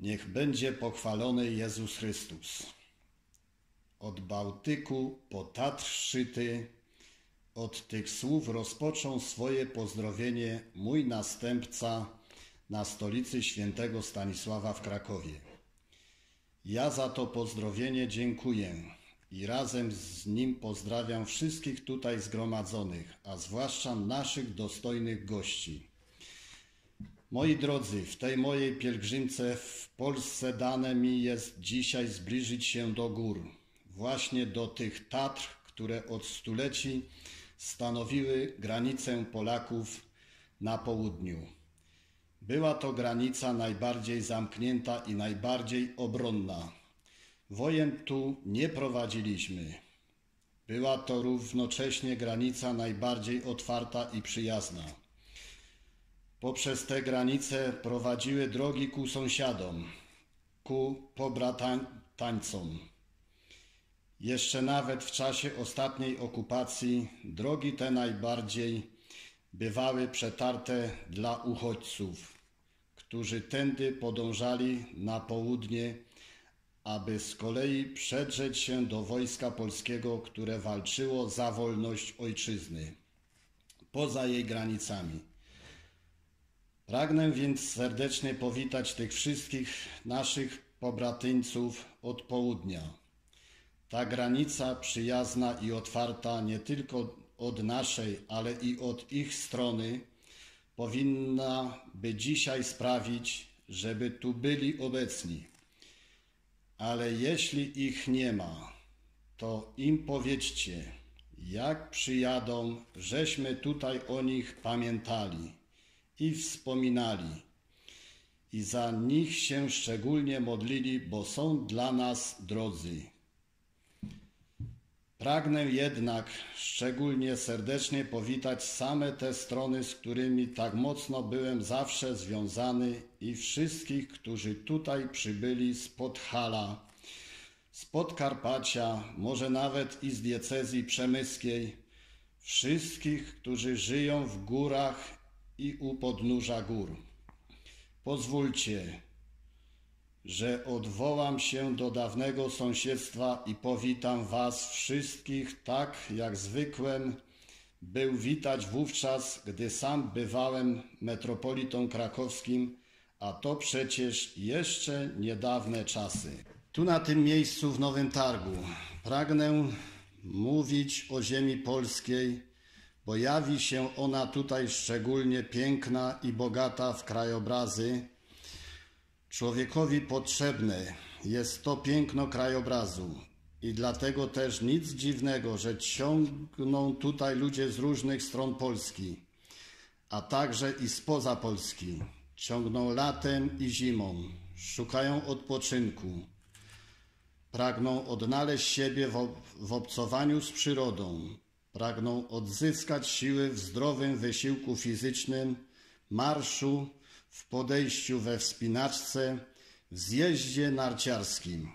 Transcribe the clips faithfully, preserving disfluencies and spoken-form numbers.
Niech będzie pochwalony Jezus Chrystus. Od Bałtyku po Tatr Szczyty, od tych słów rozpoczął swoje pozdrowienie mój następca na stolicy świętego Stanisława w Krakowie. Ja za to pozdrowienie dziękuję i razem z nim pozdrawiam wszystkich tutaj zgromadzonych, a zwłaszcza naszych dostojnych gości. Moi drodzy, w tej mojej pielgrzymce w Polsce dane mi jest dzisiaj zbliżyć się do gór, właśnie do tych Tatr, które od stuleci stanowiły granicę Polaków na południu. Była to granica najbardziej zamknięta i najbardziej obronna. Wojen tu nie prowadziliśmy. Była to równocześnie granica najbardziej otwarta i przyjazna. Poprzez te granice prowadziły drogi ku sąsiadom, ku pobratańcom. Jeszcze nawet w czasie ostatniej okupacji drogi te najbardziej bywały przetarte dla uchodźców, którzy tędy podążali na południe, aby z kolei przedrzeć się do wojska polskiego, które walczyło za wolność ojczyzny poza jej granicami. Pragnę więc serdecznie powitać tych wszystkich naszych pobratyńców od południa. Ta granica przyjazna i otwarta nie tylko od naszej, ale i od ich strony powinna by dzisiaj sprawić, żeby tu byli obecni. Ale jeśli ich nie ma, to im powiedzcie, jak przyjadą, żeśmy tutaj o nich pamiętali i wspominali i za nich się szczególnie modlili, bo są dla nas drodzy. Pragnę jednak szczególnie serdecznie powitać same te strony, z którymi tak mocno byłem zawsze związany, i wszystkich, którzy tutaj przybyli z Podhala, z Podkarpacia, może nawet i z diecezji przemyskiej, wszystkich, którzy żyją w górach i u podnóża gór. Pozwólcie, że odwołam się do dawnego sąsiedztwa i powitam was wszystkich tak, jak zwykłem był witać wówczas, gdy sam bywałem metropolitą krakowskim, a to przecież jeszcze niedawne czasy. Tu na tym miejscu w Nowym Targu pragnę mówić o ziemi polskiej, bo jawi się ona tutaj szczególnie piękna i bogata w krajobrazy. Człowiekowi potrzebne jest to piękno krajobrazu i dlatego też nic dziwnego, że ciągną tutaj ludzie z różnych stron Polski, a także i spoza Polski. Ciągną latem i zimą, szukają odpoczynku, pragną odnaleźć siebie w, w obcowaniu z przyrodą, pragną odzyskać siły w zdrowym wysiłku fizycznym, marszu, w podejściu we wspinaczce, w zjeździe narciarskim.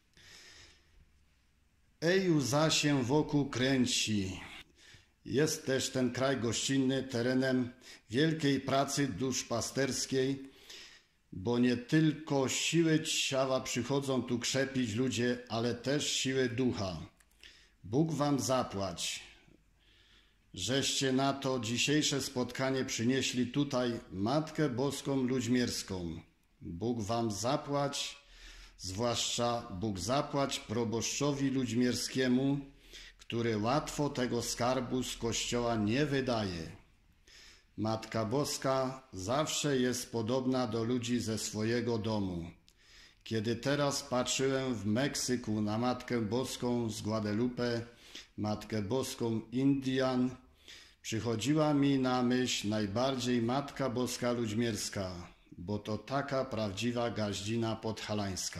Ej, łza się wokół kręci. Jest też ten kraj gościnny terenem wielkiej pracy duszpasterskiej, bo nie tylko siły ciała przychodzą tu krzepić ludzie, ale też siły ducha. Bóg wam zapłać, żeście na to dzisiejsze spotkanie przynieśli tutaj Matkę Boską Ludźmierską. Bóg wam zapłać, zwłaszcza Bóg zapłać proboszczowi ludźmierskiemu, który łatwo tego skarbu z Kościoła nie wydaje. Matka Boska zawsze jest podobna do ludzi ze swojego domu. Kiedy teraz patrzyłem w Meksyku na Matkę Boską z Guadalupe, Matkę Boską Indian, przychodziła mi na myśl najbardziej Matka Boska Ludźmierska, bo to taka prawdziwa gaździna podhalańska.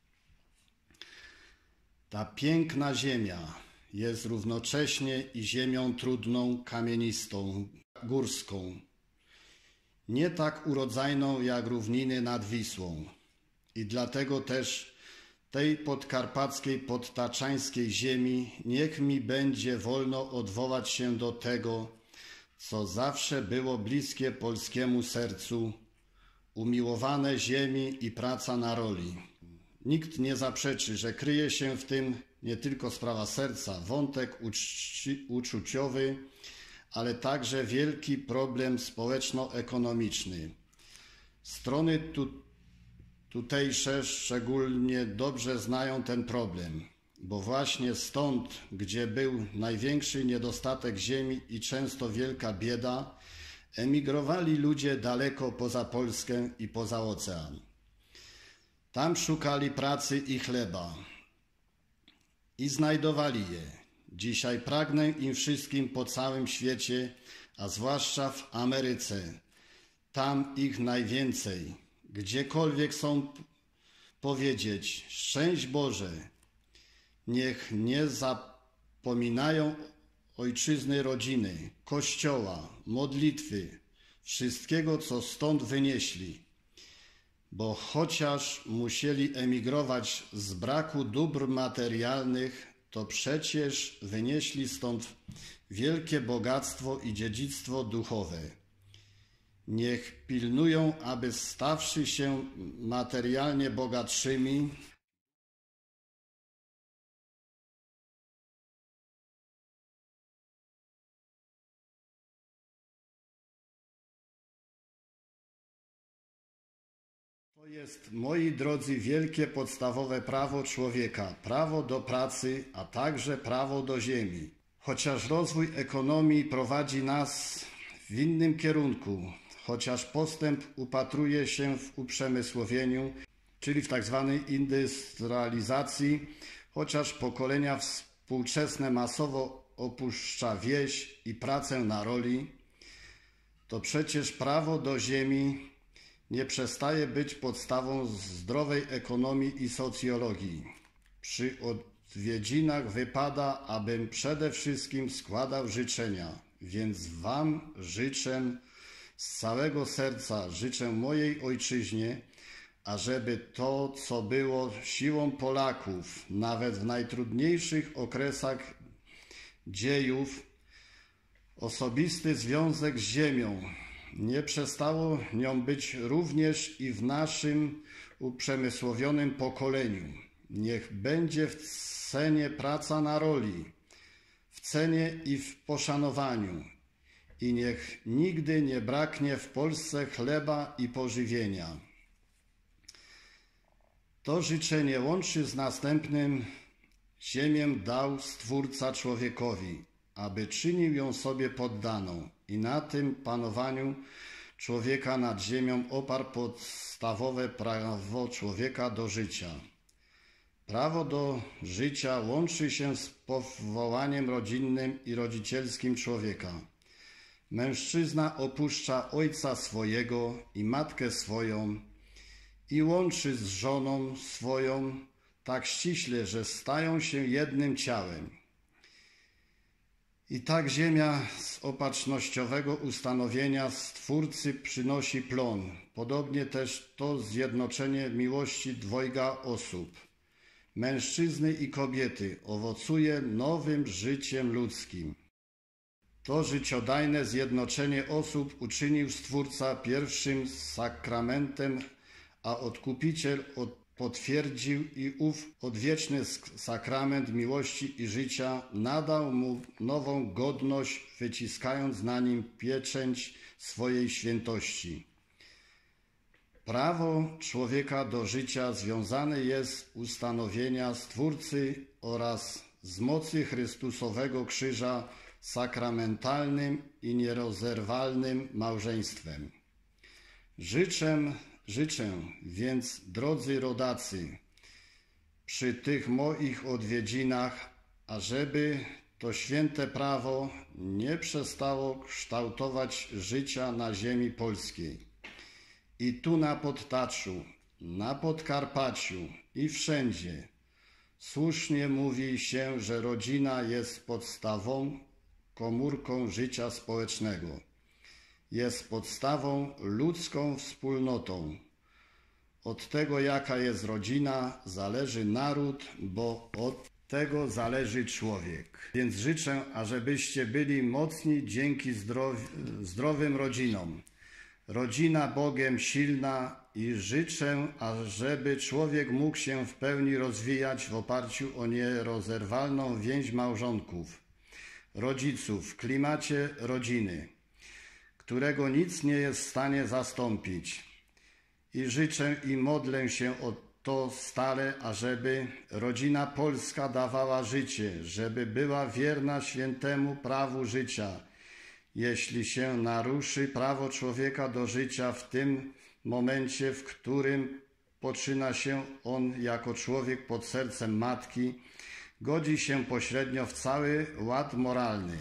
Ta piękna ziemia jest równocześnie i ziemią trudną, kamienistą, górską, nie tak urodzajną jak równiny nad Wisłą. I dlatego też tej podkarpackiej, podtaczańskiej ziemi niech mi będzie wolno odwołać się do tego, co zawsze było bliskie polskiemu sercu, umiłowane ziemi i praca na roli. Nikt nie zaprzeczy, że kryje się w tym nie tylko sprawa serca, wątek uczci, uczuciowy, ale także wielki problem społeczno-ekonomiczny. Strony tu, tutejsze szczególnie dobrze znają ten problem, bo właśnie stąd, gdzie był największy niedostatek ziemi i często wielka bieda, emigrowali ludzie daleko poza Polskę i poza ocean. Tam szukali pracy i chleba i znajdowali je. Dzisiaj pragnę im wszystkim po całym świecie, a zwłaszcza w Ameryce. Tam ich najwięcej. Gdziekolwiek są powiedzieć: szczęść Boże. Niech nie zapominają ojczyzny, rodziny, kościoła, modlitwy, wszystkiego, co stąd wynieśli. Bo chociaż musieli emigrować z braku dóbr materialnych, to przecież wynieśli stąd wielkie bogactwo i dziedzictwo duchowe. Niech pilnują, aby stawszy się materialnie bogatszymi, to jest, moi drodzy, wielkie podstawowe prawo człowieka, prawo do pracy, a także prawo do ziemi. Chociaż rozwój ekonomii prowadzi nas w innym kierunku, chociaż postęp upatruje się w uprzemysłowieniu, czyli w tak zwanej industrializacji, chociaż pokolenia współczesne masowo opuszcza wieś i pracę na roli, to przecież prawo do ziemi nie przestaje być podstawą zdrowej ekonomii i socjologii. Przy odwiedzinach wypada, abym przede wszystkim składał życzenia, więc wam życzę z całego serca, życzę mojej ojczyźnie, ażeby to, co było siłą Polaków, nawet w najtrudniejszych okresach dziejów, osobisty związek z ziemią, nie przestało nią być również i w naszym uprzemysłowionym pokoleniu. Niech będzie w cenie praca na roli, w cenie i w poszanowaniu. I niech nigdy nie braknie w Polsce chleba i pożywienia. To życzenie łączy z następnym: ziemię dał Stwórca człowiekowi, aby czynił ją sobie poddaną i na tym panowaniu człowieka nad ziemią oparł podstawowe prawo człowieka do życia. Prawo do życia łączy się z powołaniem rodzinnym i rodzicielskim człowieka. Mężczyzna opuszcza ojca swojego i matkę swoją i łączy z żoną swoją tak ściśle, że stają się jednym ciałem. I tak ziemia z opatrznościowego ustanowienia Stwórcy przynosi plon. Podobnie też to zjednoczenie miłości dwojga osób, mężczyzny i kobiety, owocuje nowym życiem ludzkim. To życiodajne zjednoczenie osób uczynił Stwórca pierwszym sakramentem, a Odkupiciel potwierdził i ów odwieczny sakrament miłości i życia nadał mu nową godność, wyciskając na nim pieczęć swojej świętości. Prawo człowieka do życia związane jest z ustanowienia Stwórcy oraz z mocy Chrystusowego krzyża sakramentalnym i nierozerwalnym małżeństwem. Życzę, życzę więc, drodzy rodacy, przy tych moich odwiedzinach, ażeby to święte prawo nie przestało kształtować życia na ziemi polskiej. I tu na Podtaczu, na Podkarpaciu i wszędzie słusznie mówi się, że rodzina jest podstawą, komórką życia społecznego. Jest podstawą, ludzką wspólnotą. Od tego, jaka jest rodzina, zależy naród, bo od tego zależy człowiek. Więc życzę, ażebyście byli mocni dzięki zdrowi, zdrowym rodzinom. rodzina Bogiem silna i życzę, ażeby człowiek mógł się w pełni rozwijać w oparciu o nierozerwalną więź małżonków, rodziców w klimacie rodziny, którego nic nie jest w stanie zastąpić. I życzę i modlę się o to stale, ażeby rodzina polska dawała życie, żeby była wierna świętemu prawu życia. Jeśli się naruszy prawo człowieka do życia w tym momencie, w którym poczyna się on jako człowiek pod sercem matki, godzi się pośrednio w cały ład moralny,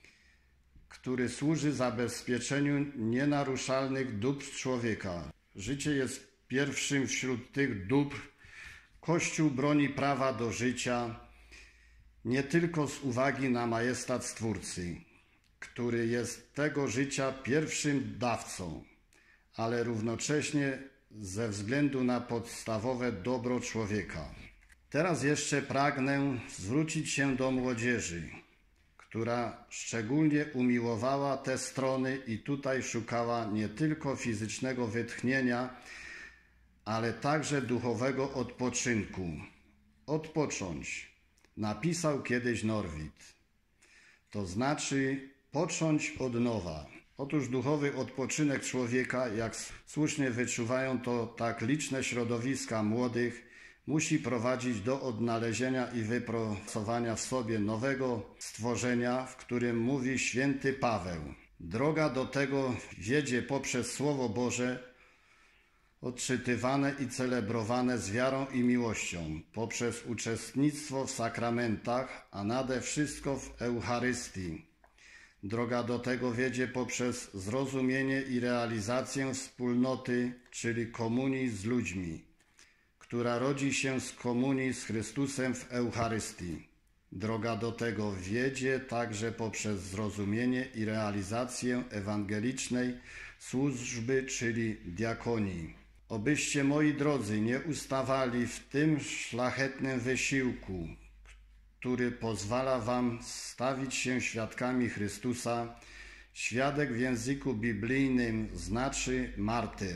który służy zabezpieczeniu nienaruszalnych dóbr człowieka. Życie jest pierwszym wśród tych dóbr. Kościół broni prawa do życia nie tylko z uwagi na majestat Stwórcy, który jest tego życia pierwszym dawcą, ale równocześnie ze względu na podstawowe dobro człowieka. Teraz jeszcze pragnę zwrócić się do młodzieży, która szczególnie umiłowała te strony i tutaj szukała nie tylko fizycznego wytchnienia, ale także duchowego odpoczynku. Odpocząć, napisał kiedyś Norwid. To znaczy począć od nowa. Otóż duchowy odpoczynek człowieka, jak słusznie wyczuwają to tak liczne środowiska młodych, musi prowadzić do odnalezienia i wypracowania w sobie nowego stworzenia, w którym mówi święty Paweł. Droga do tego wiedzie poprzez Słowo Boże, odczytywane i celebrowane z wiarą i miłością, poprzez uczestnictwo w sakramentach, a nade wszystko w Eucharystii. Droga do tego wiedzie poprzez zrozumienie i realizację wspólnoty, czyli komunii z ludźmi, która rodzi się z komunii z Chrystusem w Eucharystii. Droga do tego wiedzie także poprzez zrozumienie i realizację ewangelicznej służby, czyli diakonii. Obyście, moi drodzy, nie ustawali w tym szlachetnym wysiłku, który pozwala wam stawić się świadkami Chrystusa. Świadek w języku biblijnym znaczy martyr.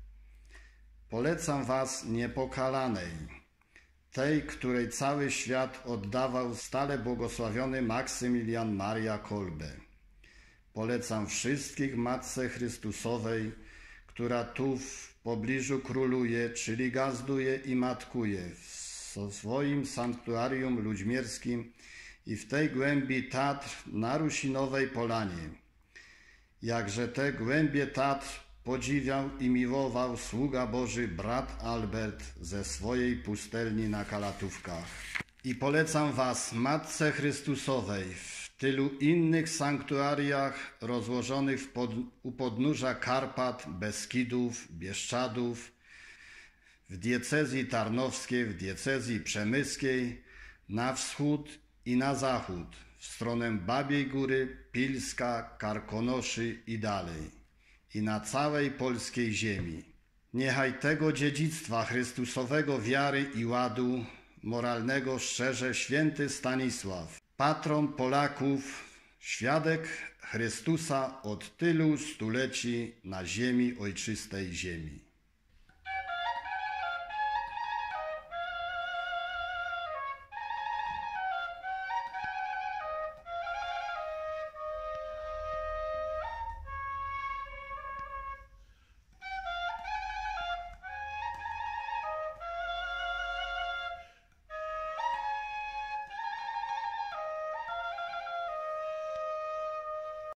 Polecam was niepokalanej, tej, której cały świat oddawał stale błogosławiony Maksymilian Maria Kolbe. Polecam wszystkich Matce Chrystusowej, która tu w pobliżu króluje, czyli gazduje i matkuje w swoim sanktuarium ludźmierskim i w tej głębi Tatr na Rusinowej Polanie. Jakże te głębie Tatr podziwiał i miłował sługa Boży brat Albert ze swojej pustelni na Kalatówkach. I polecam was Matce Chrystusowej w tylu innych sanktuariach rozłożonych w pod, u podnóża Karpat, Beskidów, Bieszczadów, w diecezji tarnowskiej, w diecezji przemyskiej, na wschód i na zachód, w stronę Babiej Góry, Pilska, Karkonoszy i dalej, i na całej polskiej ziemi. Niechaj tego dziedzictwa Chrystusowego wiary i ładu moralnego szczerze święty Stanisław, patron Polaków, świadek Chrystusa od tylu stuleci na ziemi ojczystej ziemi.